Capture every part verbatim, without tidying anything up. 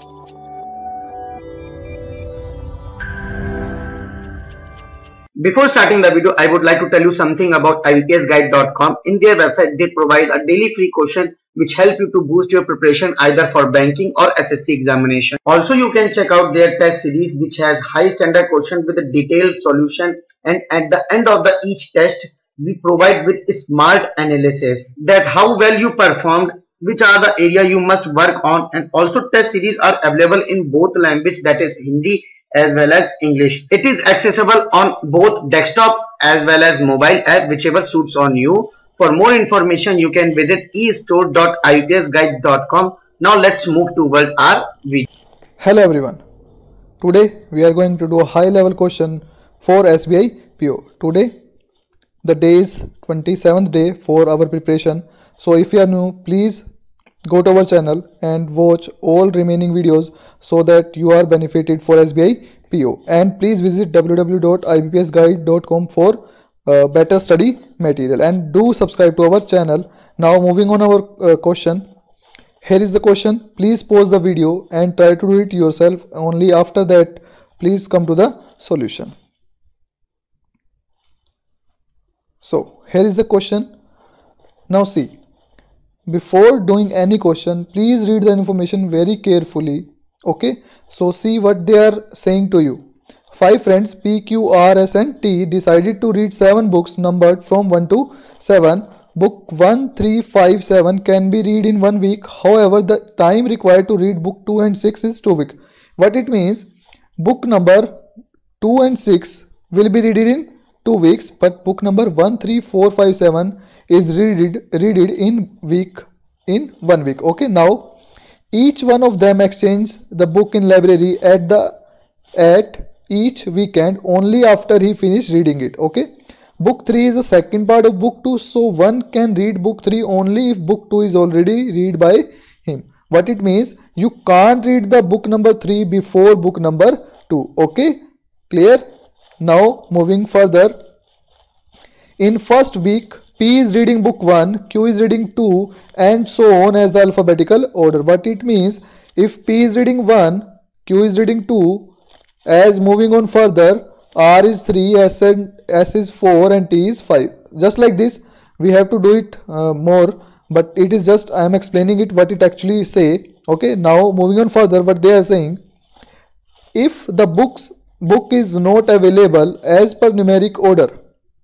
Before starting the video, I would like to tell you something about I B P S guide dot com. In their website, they provide a daily free question which help you to boost your preparation either for banking or S S C examination. Also, you can check out their test series which has high standard question with a detailed solution, and at the end of the each test, we provide with smart analysis that how well you performed, which are the area you must work on, and also test series are available in both language, that is Hindi as well as English. It is accessible on both desktop as well as mobile app, whichever suits on you. For more information, you can visit e store dot I B P S guide dot com. Now let's move toward our video. Hello everyone. Today we are going to do a high level question for S B I P O. Today the day is twenty-seventh day for our preparation. So if you are new, please go to our channel and watch all remaining videos so that you are benefited for S B I P O, and please visit w w w dot I B P S guide dot com for uh, better study material, and do subscribe to our channel. Now moving on our uh, question. Here is the question. Please pause the video and try to do it yourself. Only after that please come to the solution. So here is the question. Now see, before doing any question, please read the information very carefully. Okay, so see what they are saying to you. Five friends P, Q, R, S and T decided to read seven books numbered from one to seven. Book one, three, five, seven can be read in one week. However, the time required to read book two and six is two weeks. What it means, book number two and six will be read in two weeks, but book number one, three, four, five, seven is read read in week in one week. Okay, now each one of them exchange the book in library at the at each weekend only after he finished reading it. Okay, book three is the second part of book two, so one can read book three only if book two is already read by him. What it means, you can't read the book number three before book number two. Okay, clear? Now moving further, in first week P is reading book one, Q is reading two and so on as the alphabetical order. But it means if P is reading one, Q is reading two, as moving on further, R is three, S, and, S is four and T is five. Just like this we have to do it uh, more, but it is just I am explaining it what it actually say. Okay, now moving on further, what they are saying, if the books book is not available as per numeric order.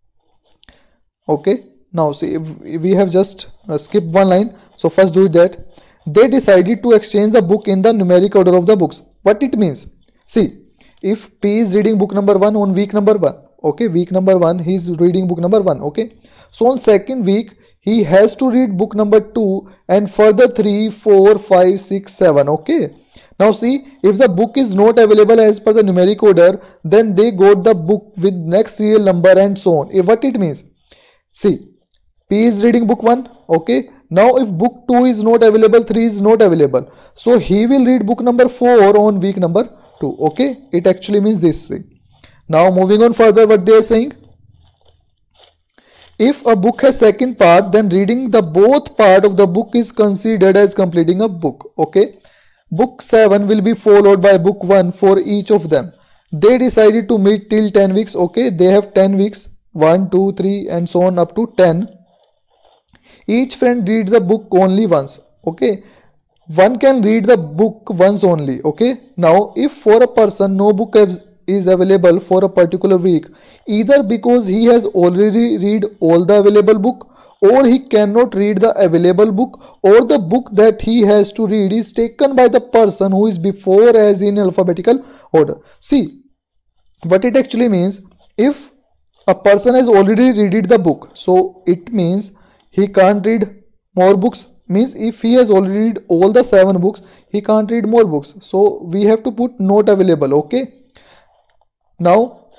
Okay, now see, we have just uh, skipped one line, so first do that. They decided to exchange the book in the numeric order of the books. What it means, see, if P is reading book number one on week number one, okay, week number one he is reading book number one. Okay, so on second week he has to read book number two and further three, four, five, six, seven. Okay, now see, if the book is not available as per the numeric order, then they got the book with next serial number and so on. If what it means, see, P is reading book one. Okay, now if book two is not available, three is not available, so he will read book number four on week number two. Okay, it actually means this thing. Now moving on further, what they are saying, if a book has second part, then reading the both part of the book is considered as completing a book. Okay, book seven will be followed by book one for each of them. They decided to meet till ten weeks. Okay, they have ten weeks, one, two, three and so on up to ten. Each friend reads a book only once. Okay, one can read the book once only. Okay, now if for a person no book is available for a particular week, either because he has already read all the available book, or he cannot read the available book, or the book that he has to read is taken by the person who is before as in alphabetical order. See, what it actually means, if a person has already read the book, so it means he can't read more books. Means if he has already read all the seven books, he can't read more books, so we have to put not available. Okay, now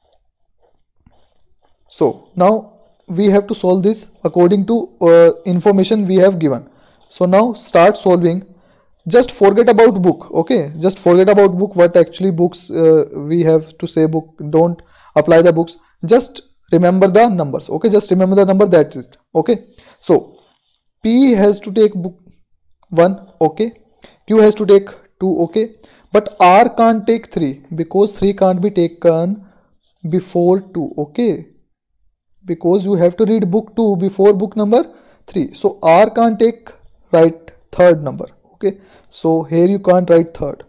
so now we have to solve this according to uh, information we have given. So now start solving. Just forget about book. Okay, just forget about book, what actually books uh, we have to say book, don't apply the books, just remember the numbers. Okay, just remember the number, that's it. Okay, so P has to take book one. Okay, Q has to take two, okay, but R can't take three because three can't be taken before two, okay, because you have to read book two before book number three. So R can't take right third number, okay, so here you can't write third,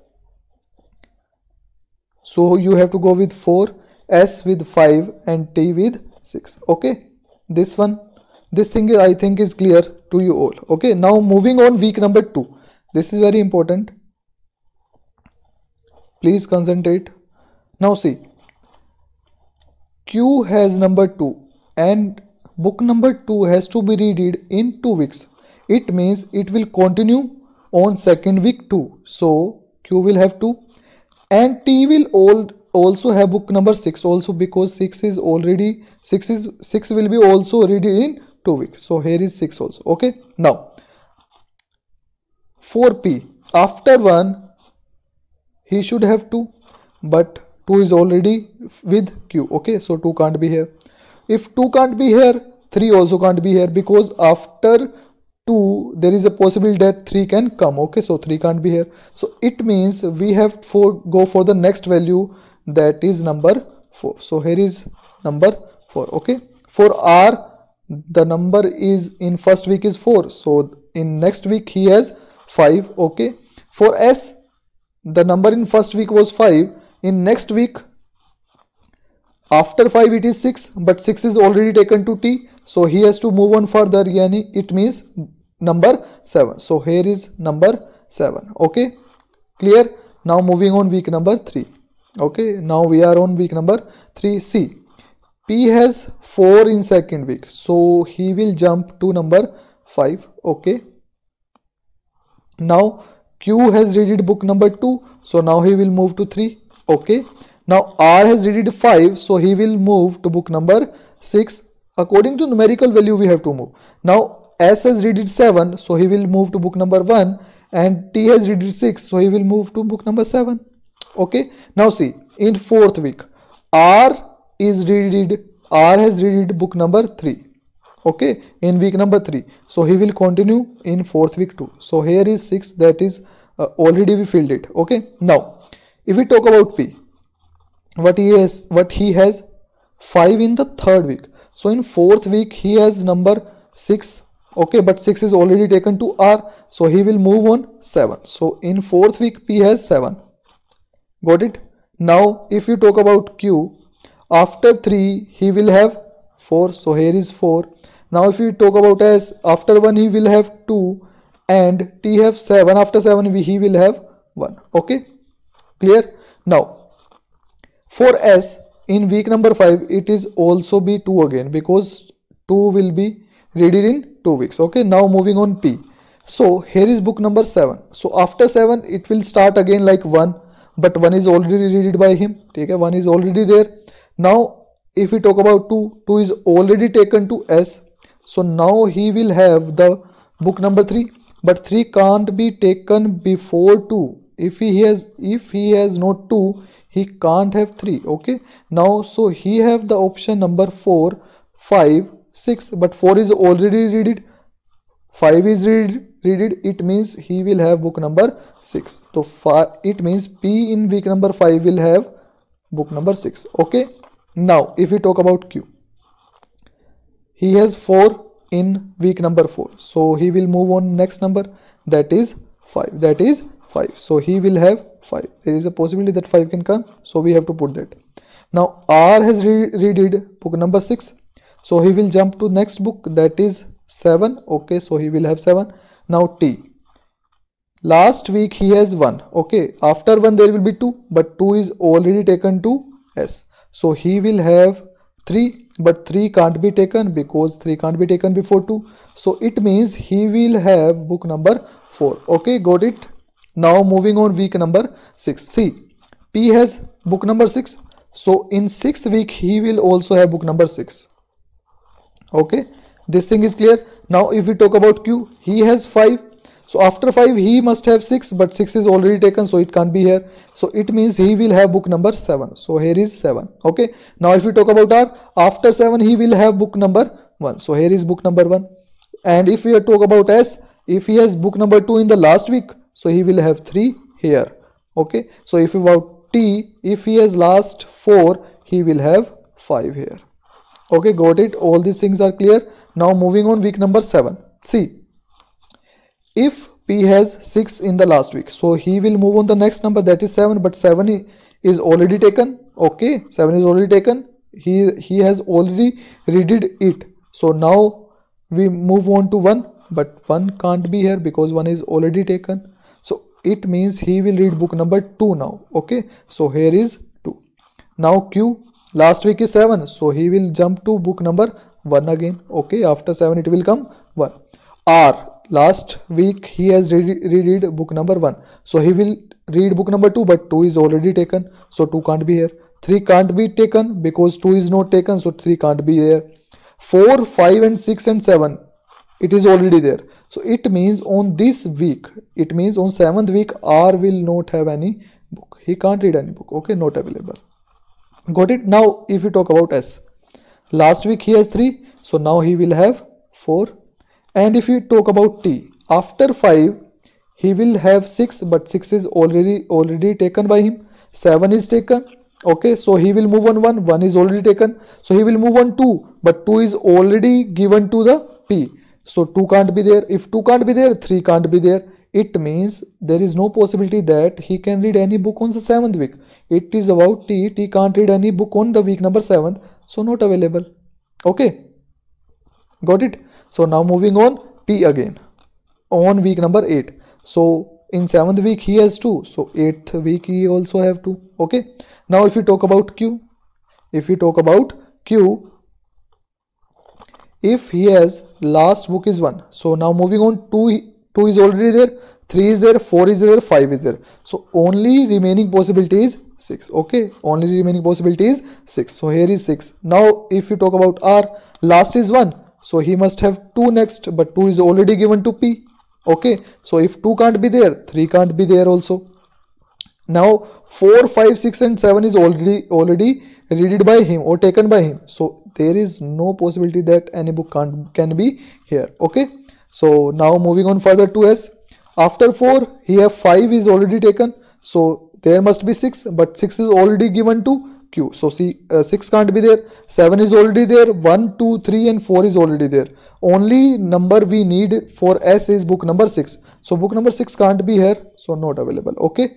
so you have to go with four, S with five and T with six, okay. This one, this thing I think is clear to you all, okay. Now moving on, week number two. This is very important, please concentrate. Now see, Q has number two and book number two has to be read in two weeks. It means it will continue on second week too, so Q will have two, and T will all also have book number six also, because six is already six is six will be also read in two weeks, so here is six also, okay. Now for P, after one he should have two, but two is already with Q, okay, so two can't be here. If two can't be here, three also can't be here, because after two there is a possibility that three can come, okay, so three can't be here. So it means we have to go for the next value, that is number four. So here is number four, okay. For R, the number is in first week is four, so in next week he has five, okay. For S, the number in first week was five, in next week after five it is six, but six is already taken to T, so he has to move on further, yani it means number seven. So here is number seven, okay, clear. Now moving on week number three, okay. Now we are on week number three. C, P has four in second week, so he will jump to number five, okay. Now Q has read book number two, so now he will move to three, okay. Now R has read five, so he will move to book number six. According to numerical value we have to move. Now S has read seven, so he will move to book number one, and T has read six, so he will move to book number seven, okay. Now see, in fourth week R is read R has read book number three, okay, in week number three, so he will continue in fourth week too. So here is six, that is uh, already we filled it, okay. Now if we talk about P, what he has what he has five in the third week, so in fourth week he has number six, okay, but six is already taken to R, so he will move on seven. So in fourth week P has seven, got it. Now if you talk about Q, after three he will have four, so here is four. Now if you talk about S, after one he will have two, and T have seven, after seven he will have one, okay, clear. Now for S, in week number five it is also be two again, because two will be read in two weeks, okay. Now moving on P, so here is book number seven, so after seven it will start again like one, but one is already read by him, okay, one is already there. Now if we talk about two, two is already taken to S, so now he will have the book number three, but three can't be taken before two. If he has if he has not two, he can't have three, okay. Now so he have the option number four, five, six, but four is already read, five is read, read it means he will have book number six. So five, it means P in week number five will have book number six, okay. Now if we talk about Q, he has four in week number four, so he will move on next number, that is five, that is five, so he will have five. There is a possibility that five can come, so we have to put that. Now R has re read book number six, so he will jump to next book, that is seven, okay, so he will have seven. Now T, last week he has one, okay, after one there will be two, but two is already taken to S, so he will have three, but three can't be taken because three can't be taken before two, so it means he will have book number four, okay, got it. Now moving on week number six. See, P has book number six, so in sixth week he will also have book number six, okay, this thing is clear. Now if we talk about Q, he has five, so after five he must have six, but six is already taken, so it can't be here, so it means he will have book number seven, so here is seven, okay. Now if we talk about R, after seven he will have book number one, so here is book number one. And if we talk about S, if he has book number two in the last week, so he will have three here. Okay, so if about T, if he has last four, he will have five here. Okay, got it? All these things are clear. Now moving on, week number seven. See, if P has six in the last week, so he will move on the next number, that is seven, but seven is already taken. Okay, seven is already taken. He he has already read it. So now we move on to one, but one can't be here because one is already taken. So it means he will read book number two now. Okay, so here is two. Now Q, last week is seven, so he will jump to book number one again. Okay, after seven it will come one. R, last week he has read, read book number one, so he will read book number two, but two is already taken, so two can't be here. Three can't be taken because two is not taken, so three can't be there. Four, five and six and seven, it is already there. So it means on this week, it means on seventh week, R will not have any book. He can't read any book. Okay, not available. Got it? Now if we talk about S, last week he has three, so now he will have four. And if we talk about T, after five he will have six, but six is already already taken by him. Seven is taken. Okay, so he will move on one, one is already taken, so he will move on two, but two is already given to the P, so two can't be there. If two can't be there, three can't be there. It means there is no possibility that he can read any book on the seventh week. It is about T, T can't read any book on the week number seven, so not available. Okay, got it? So now moving on, P again on week number eight. So in seventh week he has two, so eighth week he also have two. Okay, now if you talk about Q, if you talk about Q, if he has last book is one, so now moving on, two, two is already there, three is there, four is there, five is there, so only remaining possibility is six. Okay, only remaining possibility is six, so here is six. Now if you talk about R, last is one, so he must have two next, but two is already given to P. Okay, so if two can't be there, three can't be there also. Now four, five, six and seven is already already read by him or taken by him, so there is no possibility that any book can can be here. Okay, so now moving on further to S, after four he have five is already taken, so there must be six, but six is already given to Q, so see, uh, six can't be there. Seven is already there, one, two, three and four is already there. Only number we need for S is book number six, so book number six can't be here, so not available. Okay,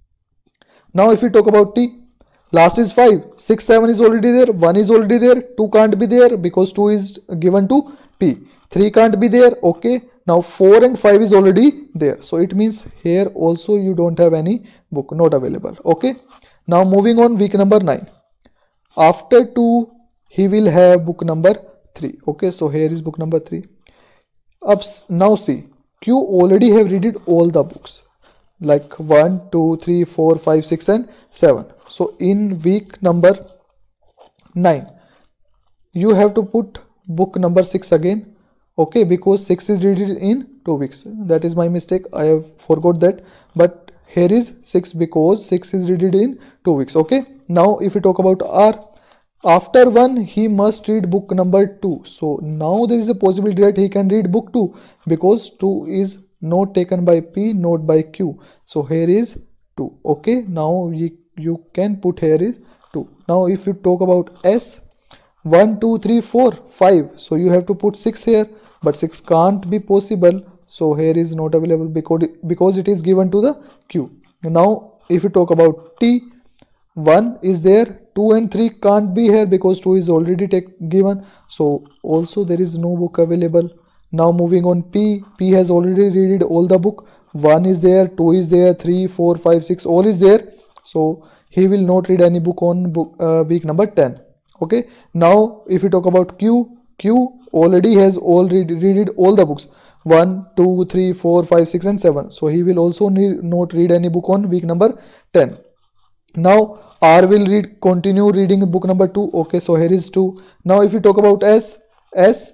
now if we talk about T, last is five, six, seven is already there, one is already there, two can't be there because two is given to P, three can't be there. Okay, now four and five is already there, so it means here also you don't have any book, not available. Okay, now moving on, week number nine, after two he will have book number three. Okay, so here is book number three. Ups, now see, Q already have read all the books like one, two, three, four, five, six and seven. So in week number nine you have to put book number six again. Okay, because six is read in two weeks. That is my mistake, I have forgot that, but here is six because six is read in two weeks. Okay, now if we talk about R, after one he must read book number two, so now there is a possibility that he can read book two because two is not taken by P, not by Q, so here is two. Okay, now you, you can put here is two. Now if you talk about S, one, two, three, four, five, so you have to put six here, but six can't be possible, so here is not available because because it is given to the Q. Now if you talk about T, one is there, two and three can't be here because two is already take given, so also there is no book available. Now moving on, P, P has already read all the book, one is there, two is there, three, four, five, six, all is there, so he will not read any book on book uh, week number ten. Okay, now if we talk about Q, Q already has already read all the books, one, two, three, four, five, six and seven, so he will also need, not read any book on week number ten. Now R will read, continue reading book number two. Okay, so here is two. Now if we talk about S, S,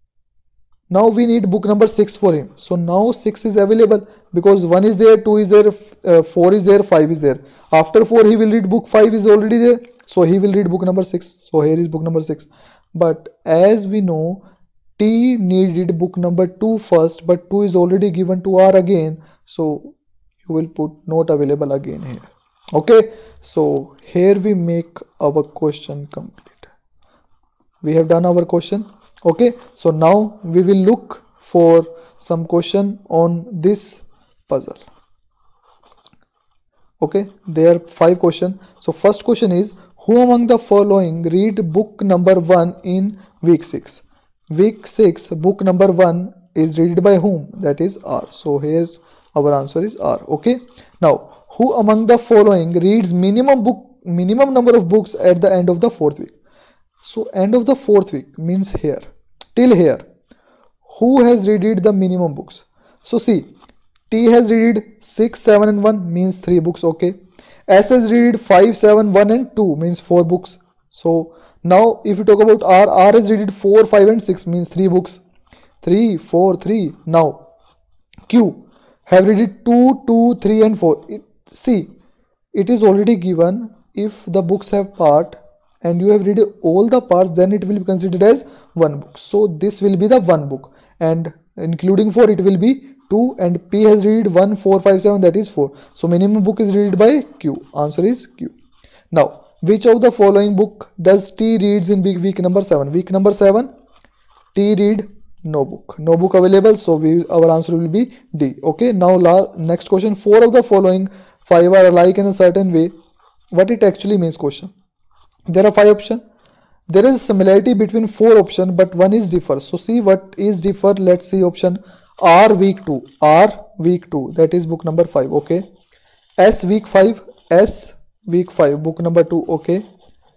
now we need book number six for him, so now six is available because one is there, two is there, uh, four is there, five is there. After four he will read book five is already there, so he will read book number six, so here is book number six. But as we know, T needed book number two first, but two is already given to R again, so you will put not available again here. Okay, so here we make our question complete. We have done our question. Okay, so now we will look for some question on this puzzle. Okay, there are five questions. So first question is, who among the following read book number one in week six? Week six, book number one is read by whom? That is R. So here our answer is R. Okay, now who among the following reads minimum book minimum number of books at the end of the fourth week? So end of the fourth week means here till here. Who has read the minimum books? So see, T has read six, seven and one means three books. Okay, S has read five, seven, one and two means four books. So now if you talk about R, R has read four, five and six means three books. three, four, three. Now Q have read two, two, three and four. It, see, it is already given if the books have part and you have read all the parts, then it will be considered as one book. So this will be the one book, and including four it will be two, and P has read one, four, five, seven, that is four. So minimum book is read by Q. Answer is Q. Now which of the following book does T reads in week, week number seven? Week number seven, T read no book. No book available, so we our answer will be D. Okay, now la, next question, four of the following five are alike in a certain way. What it actually means question? There are five options. There is similarity between four options, but one is differ. So see what is differ. Let's see option R week two. R week two, that is book number five. Okay. S week five. S week five, book number two. Okay.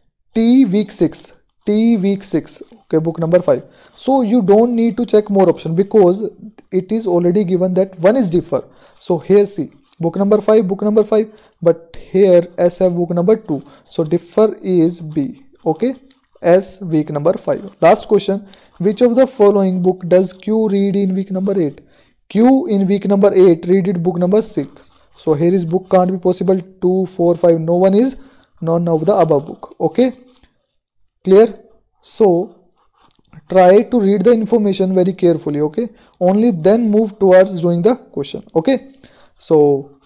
T week six. T week six. Okay, book number five. So you don't need to check more option because it is already given that one is differ. So here see, book number five, book number five, but here S have book number two. So differ is B. Okay, S week number five. Last question, which of the following book does Q read in week number eight? Q in week number eight read it book number six. So here is book can't be possible. two, four, five, no one is none of the above book. Okay, clear? So try to read the information very carefully. Okay, only then move towards doing the question. Okay, so